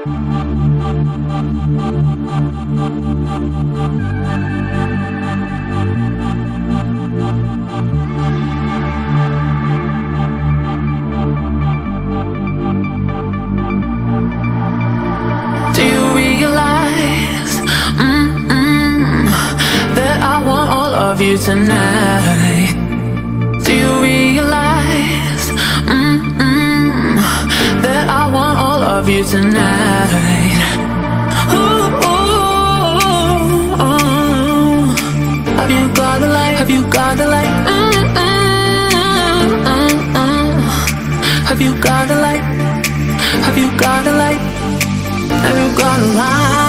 Do you realize that I want all of you tonight? Do you realize that I want all of you tonight? Ooh, ooh, ooh. Have you got the light? Have you got the light? Have you got the light? Have you got the light? Have you got the light?